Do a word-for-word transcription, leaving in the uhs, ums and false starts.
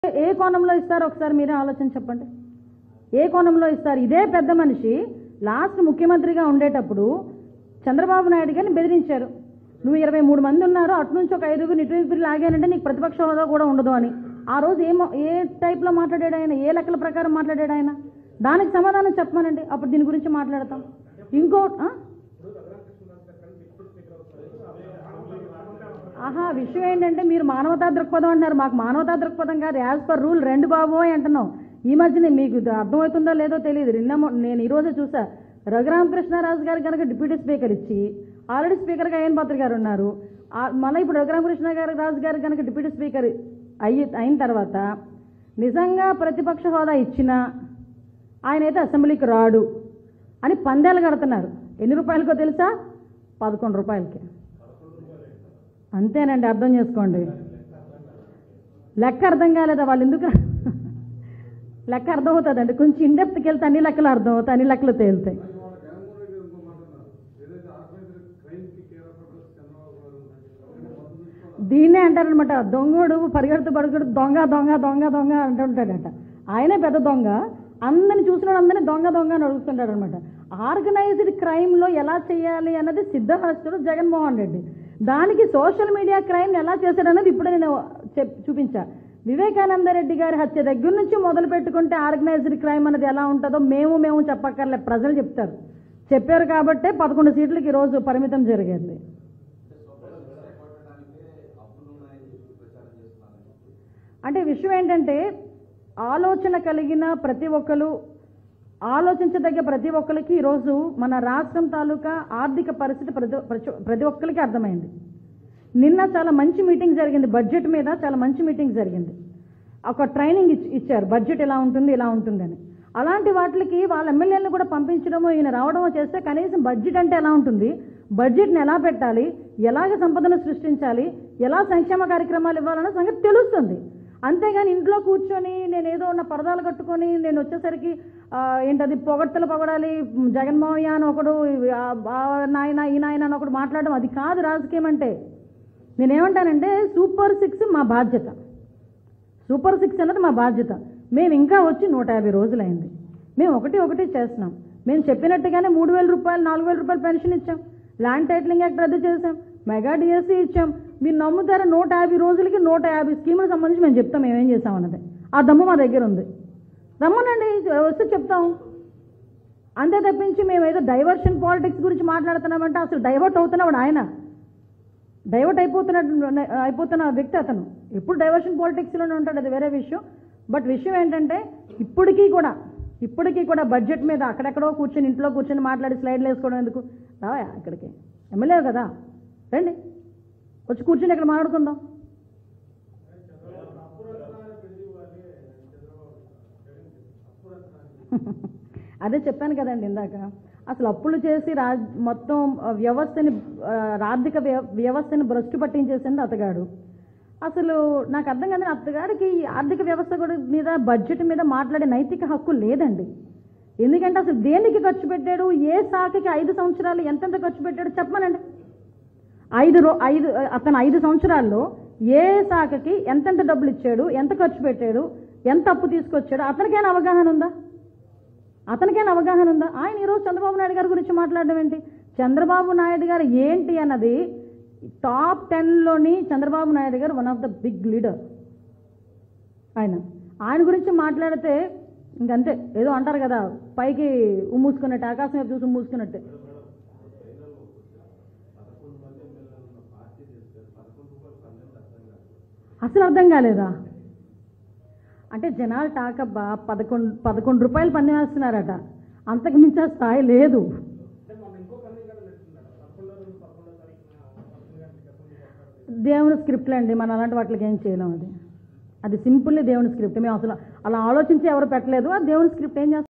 ఏ కోణంలో ఇస్తారు ఒకసారి మీరే ఆలోచన చెప్పండి. ఏ కోణంలో ఇస్తారు? ఇదే పెద్ద మనిషి లాస్ట్ ముఖ్యమంత్రిగా ఉండేటప్పుడు చంద్రబాబు నాయుడు గారిని బెదిరించారు. నువ్వు ఇరవై మూడు మంది ఉన్నారు, అటు నుంచి ఒక ఐదుగురు ఇటు ఇద్దరు లాగానంటే నీకు ప్రతిపక్ష హోదా కూడా ఉండదు అని. ఆ రోజు ఏమో ఏ టైప్లో మాట్లాడాడు ఆయన, ఏ లెక్కల ప్రకారం మాట్లాడాడు ఆయన? దానికి సమాధానం చెప్పమనండి, అప్పుడు దీని గురించి మాట్లాడతాం. ఇంకో ఆహా విషయం ఏంటంటే మీరు మానవతా దృక్పథం అంటున్నారు, మాకు మానవతా దృక్పథం కాదు, యాజ్ పర్ రూల్ రెండు బాబు అంటున్నాం. ఈ మధ్యనే మీకు అర్థమవుతుందో లేదో తెలియదు, నిన్న నేను ఈరోజే చూసా, రఘురామకృష్ణరాజు గారు కనుక డిప్యూటీ స్పీకర్ ఇచ్చి ఆల్రెడీ స్పీకర్గా అయ్యన్ పాత్ర గారు ఉన్నారు, మళ్ళీ ఇప్పుడు రఘురామకృష్ణ గారు రాజు గారు కనుక డిప్యూటీ స్పీకర్ అయ్యి అయిన తర్వాత నిజంగా ప్రతిపక్ష హోదా ఇచ్చినా ఆయనైతే అసెంబ్లీకి రాడు అని పందేలు కడుతున్నారు. ఎన్ని రూపాయలకో తెలుసా? పదకొండు రూపాయలకి. అంతేనండి, అర్థం చేసుకోండి. లెక్క అర్థం కాలేదా వాళ్ళు? ఎందుకు లెక్క అర్థం అవుతుందండి, కొంచెం ఇండెప్త్కి వెళ్తే అన్ని లెక్కలు అర్థం అవుతాయి, అన్ని లెక్కలు తేలుతాయి. దీన్నే అంటారనమాట, దొంగోడు పరిగెడుతూ పడుగడు దొంగ దొంగ దొంగ దొంగ అంటుంటాడట. ఆయనే పెద్ద దొంగ, అందరిని చూసిన అందరినీ దొంగ దొంగ అని అడుగుతుంటాడు అనమాట. ఆర్గనైజ్డ్ క్రైమ్లో ఎలా చేయాలి అన్నది సిద్ధహస్తుడు జగన్మోహన్ రెడ్డి, దానికి సోషల్ మీడియా క్రైమ్ ఎలా చేశాడన్నది ఇప్పుడు నేను చూపించా. వివేకానంద రెడ్డి గారి హత్య దగ్గర నుంచి మొదలు పెట్టుకుంటే ఆర్గనైజ్డ్ క్రైమ్ అనేది ఎలా ఉంటుందో మేము మేము చెప్పక్కర్లే, ప్రజలు చెప్తారు. చెప్పారు కాబట్టే పదకొండు సీట్లకి ఈరోజు పరిమితం జరిగింది. అంటే విషయం ఏంటంటే ఆలోచన కలిగిన ప్రతి ఒక్కరు, ఆలోచించదగ్గ ప్రతి ఒక్కరికి ఈరోజు మన రాష్ట్రం తాలూకా ఆర్థిక పరిస్థితి ప్రతి ప్రతి ఒక్కరికి అర్థమైంది. నిన్న చాలా మంచి మీటింగ్ జరిగింది, బడ్జెట్ మీద చాలా మంచి మీటింగ్ జరిగింది. ఒక ట్రైనింగ్ ఇచ్చారు, బడ్జెట్ ఎలా ఉంటుంది ఇలా ఉంటుందని. అలాంటి వాటికి వాళ్ళ ఎమ్మెల్యేలను కూడా పంపించడము ఈయన రావడమో చేస్తే కనీసం బడ్జెట్ అంటే ఎలా ఉంటుంది, బడ్జెట్ని ఎలా పెట్టాలి, ఎలాగ సంపదను సృష్టించాలి, ఎలా సంక్షేమ కార్యక్రమాలు ఇవ్వాలన్న సంగతి తెలుస్తుంది. అంతేగాని ఇంట్లో కూర్చొని నేను ఏదో ఉన్న పరదాలు కట్టుకొని నేను వచ్చేసరికి ఏంటది పొగడ్తలు పొగడాలి, జగన్మోహన్ అని ఒకడు, నాయన ఈ నాయన అని ఒకడు మాట్లాడడం, అది కాదు రాజకీయం అంటే. నేనేమంటానంటే సూపర్ సిక్స్ మా బాధ్యత, సూపర్ సిక్స్ అన్నది మా బాధ్యత. మేము ఇంకా వచ్చి నూట యాభై రోజులైంది, మేము ఒకటి ఒకటి చేస్తున్నాం. మేము చెప్పినట్టుగానే మూడు వేల రూపాయలు నాలుగు వేల రూపాయలు పెన్షన్ ఇచ్చాం, ల్యాండ్ టైటిలింగ్ యాక్ట్ రద్దు చేసాం, మెగా డిఎస్సీ ఇచ్చాం. మీరు నమ్ముతారా? నూట యాభై రోజులకి నూట యాభై స్కీములకు సంబంధించి మేము చెప్తాం మేమేం చేస్తామన్నది. ఆ దమ్ము మా దగ్గర ఉంది, రమ్మనండి వస్తే చెప్తాం. అంతే తప్పించి మేము ఏదో డైవర్షన్ పాలిటిక్స్ గురించి మాట్లాడుతున్నామంటే అసలు డైవర్ట్ అవుతున్నాడు ఆయన, డైవర్ట్ అయిపోతున్నట్టు అయిపోతున్న వ్యక్తి అతను. ఎప్పుడు డైవర్షన్ పాలిటిక్స్లోనే ఉంటాడు, అది వేరే విషయం. బట్ విషయం ఏంటంటే ఇప్పటికీ కూడా ఇప్పటికీ కూడా బడ్జెట్ మీద అక్కడెక్కడో కూర్చొని ఇంట్లో కూర్చొని మాట్లాడి స్లైడ్లు వేసుకోవడం ఎందుకు? రావా ఇక్కడికి, ఎమ్మెల్యే కదా, రండి వచ్చి కూర్చొని ఇక్కడ మాట్లాడుకుందాం. అదే చెప్పాను కదండి ఇందాక, అసలు అప్పులు చేసి రా మొత్తం వ్యవస్థని ఆర్థిక వ్యవస్థని భ్రష్టు పట్టించేసింది అతగాడు. అసలు నాకు అర్థం కాదు, అతగాడికి ఆర్థిక వ్యవస్థ కూడా మీద బడ్జెట్ మీద మాట్లాడే నైతిక హక్కు లేదండి. ఎందుకంటే అసలు దేనికి ఖర్చు పెట్టాడు, ఏ శాఖకి ఐదు సంవత్సరాలు ఎంతెంత ఖర్చు పెట్టాడు చెప్పమనండి. ఐదు రో ఐదు అతను ఐదు సంవత్సరాల్లో ఏ శాఖకి ఎంతెంత డబ్బులు ఇచ్చాడు, ఎంత ఖర్చు పెట్టాడు, ఎంత అప్పు తీసుకొచ్చాడు, అతనికైనా అవగాహన ఉందా? అతనికైనా అవగాహన ఉందా? ఆయన ఈరోజు చంద్రబాబు నాయుడు గారి గురించి మాట్లాడడం ఏంటి? చంద్రబాబు నాయుడు గారు ఏంటి అన్నది టాప్ టెన్లోని చంద్రబాబు నాయుడు గారు one of the big leader. ఆయన ఆయన గురించి మాట్లాడితే ఇంకంతే, ఏదో అంటారు కదా పైకి ఉమ్మూసుకున్నట్టు, ఆకాశం వైపు చూసి ఉమ్మూసుకున్నట్టే. అసలు అర్థం కాలేదా? అంటే జనాలు టాకబ్బా పదకొండు పదకొండు రూపాయలు పన్ను వేస్తున్నారట, అంతకు మించే స్థాయి లేదు. దేవుని స్క్రిప్ట్లు అండి, మనం అలాంటి వాటికి ఏం చేయలేం. అది అది సింపుల్లీ దేవుని స్క్రిప్ట్. మేము అసలు అలా ఆలోచించి ఎవరు పెట్టలేదు, ఆ దేవుని స్క్రిప్ట్ ఏం చేస్తాం.